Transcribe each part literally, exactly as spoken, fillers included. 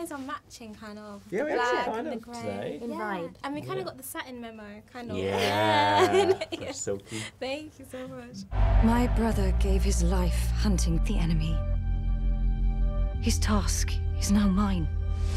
guys are matching kind of. Yeah, we black actually kind and of the grey. today. In Yeah. vibe. And we kind of Yeah. got the satin memo, kind of. Yeah. Yeah. Silky. Thank you so much. My brother gave his life hunting the enemy. His task is now mine.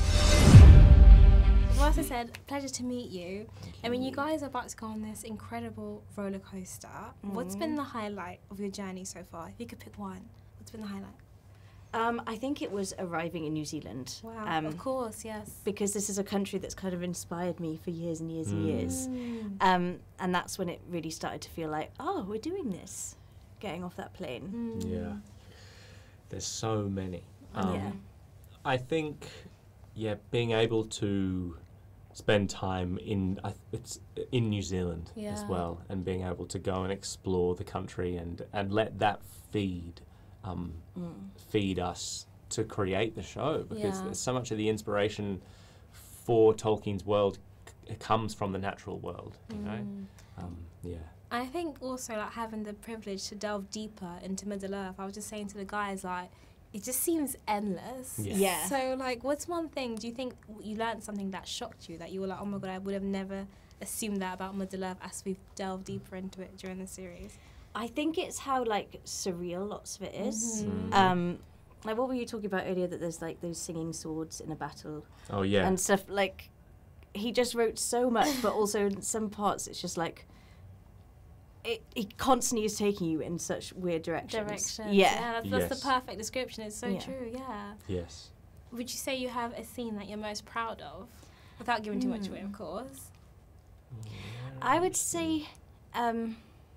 Well, as I said, pleasure to meet you. I mean, you guys are about to go on this incredible roller coaster. Mm. What's been the highlight of your journey so far? If you could pick one, what's been the highlight? Um, I think it was arriving in New Zealand. Wow, um, of course, yes. Because this is a country that's kind of inspired me for years and years and Mm. years. Mm. Um, and that's when it really started to feel like, oh, we're doing this, getting off that plane. Mm. Yeah. There's so many. Um, Yeah. I think, yeah, being able to spend time in I th- it's in New Zealand as Yeah. well, and being able to go and explore the country and, and let that feed um, Mm. feed us to create the show, because Yeah. there's so much of the inspiration for Tolkien's world c- comes from the natural world, you know. Mm. Um, yeah. I think also like having the privilege to delve deeper into Middle Earth. I was just saying to the guys, like, it just seems endless. Yeah. Yeah. So like, what's one thing, do you think you learned something that shocked you, that you were like, oh my god, I would have never assumed that about Middle Earth as we've delved deeper into it during the series? I think it's how, like, surreal lots of it is. Mhm. Mm. Um, like, what were you talking about earlier, that there's, like, those singing swords in a battle Oh yeah. and stuff, like, he just wrote so much, but also in some parts it's just, like, it, it constantly is taking you in such weird directions. Direction. Yeah. that's, that's Yes. the perfect description. It's so Yeah. true, yeah. yes. Would you say you have a scene that you're most proud of? Without giving too much away, Hmm. of course. I would say um,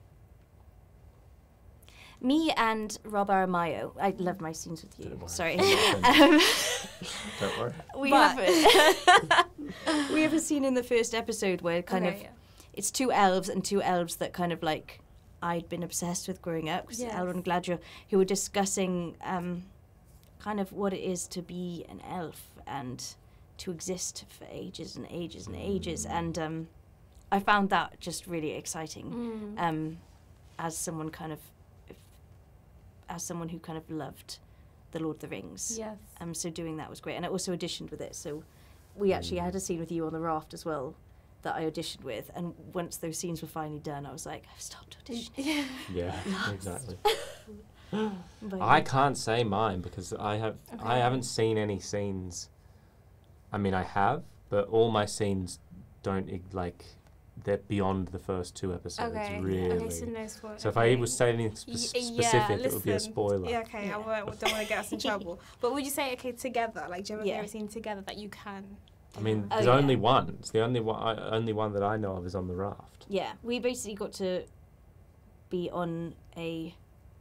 me and Rob Aramayo. I love my scenes with you. Don't worry. Sorry. Don't um, Don't worry. we But- have a, we have a scene in the first episode where kind Okay, of yeah. it's two elves and two elves that kind of like I'd been obsessed with growing up. 'Cause Yes. Elrond and Galadriel, who were discussing um, kind of what it is to be an elf and to exist for ages and ages and ages. And um, I found that just really exciting. Mm. Um, as someone kind of, if, as someone who kind of loved the Lord of the Rings. Yes. Um, so doing that was great, and I also auditioned with it. So we actually had a scene with you on the raft as well that I auditioned with, and once those scenes were finally done, I was like, I've stopped auditioning. Yeah. Yeah, exactly. But I yeah. can't say mine because I have I Okay. haven't seen any scenes. I mean, I have, but all my scenes don't ig- like they're beyond the first two episodes. Okay. Really. Okay, so no spoil. So if okay. I was saying anything spe- Y- specific, yeah, it would be a listen. spoiler. Yeah, okay, Yeah. I won't, don't want to get us in trouble. But would you say, okay, together, like, do you have a Yeah. favorite scene together that you can? I mean, Oh, there's yeah. only one. It's the only one. I, only one that I know of is on the raft. Yeah, we basically got to be on a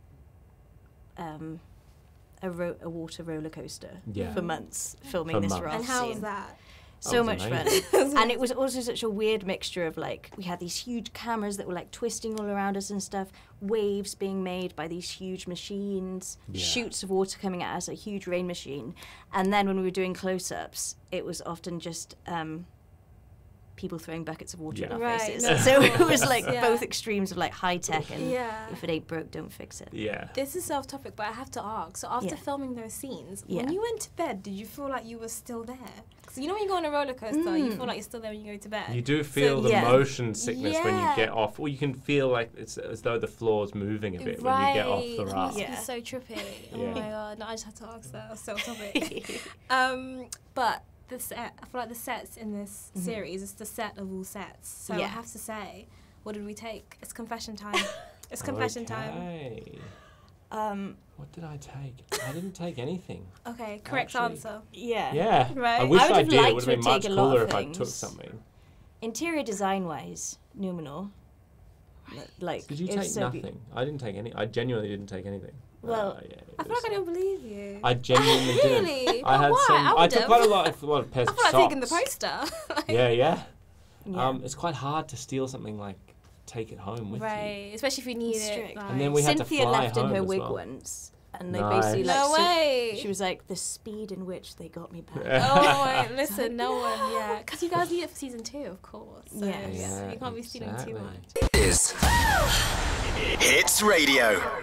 um, a, ro- a water roller coaster Yeah. for months filming For this months. raft And how scene. was that? So That was much fun. amazing. And it was also such a weird mixture of, like, we had these huge cameras that were like twisting all around us and stuff, waves being made by these huge machines, Yeah. shoots of water coming at us, a huge rain machine. And then when we were doing close-ups, it was often just um, people throwing buckets of water in Yeah. our Right, faces. no, So of it was course, like yeah. both extremes of like high-tech and Yeah. if it ain't broke, don't fix it. Yeah. This is off-topic, but I have to ask. So after Yeah. filming those scenes, Yeah. when you went to bed, did you feel like you were still there? Because you know when you go on a roller coaster, you Mm. feel like you're still there when you go to bed. You do feel the yeah. motion sickness when you Yeah. get off, or you can feel like it's as though the floor's moving a bit when you get off the That raft. must Yeah. be so trippy. Oh Yeah. my god, no, I just had to ask that. That's so topic. um, but the set, I feel like the sets in this Mhm. series is the set of all sets. So I Yeah. have to say, what did we take? It's confession time. It's confession time. Okay. Um, What did I take? I didn't take anything. Okay, correct Actually- answer. yeah. Yeah. Right. I wish I I, would have did. It liked would to have been have much taken a lot cooler of if I took things. something. Interior design-wise, Númenor, like, Did you it was take so be- nothing? I didn't take any. I genuinely didn't take anything. Well, Uh, yeah, it I feel was- like I don't believe you. I genuinely did. Really? I But had why? some. I I, took would've. quite a lot of, lot of pairs I of feel like socks. taking the poster. Like, Yeah, yeah. Yeah. Um, it's quite hard to steal something like take it home with you. right, especially if you need Strict. it. And Like. And then we had to Cynthia fly left in home her as wig well. once, and they Nice. basically like No so- way. she was like the speed in which they got me back. Oh, wait, listen, no one, yeah. Because you guys need it for season two, of course. So Yes. yeah, you can't be stealing too exactly. much. Is Hits Radio.